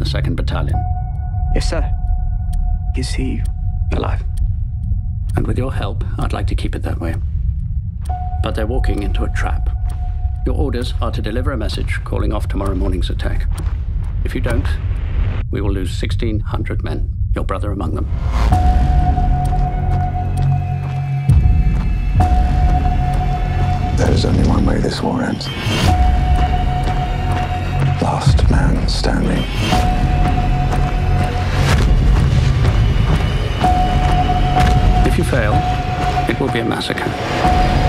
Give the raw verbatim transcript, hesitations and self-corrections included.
second Battalion. Yes, sir. Is he alive? And with your help, I'd like to keep it that way. But they're walking into a trap. Your orders are to deliver a message calling off tomorrow morning's attack. If you don't, we will lose sixteen hundred men, your brother among them. There is only one way this war ends. Last man standing. If you fail, it will be a massacre.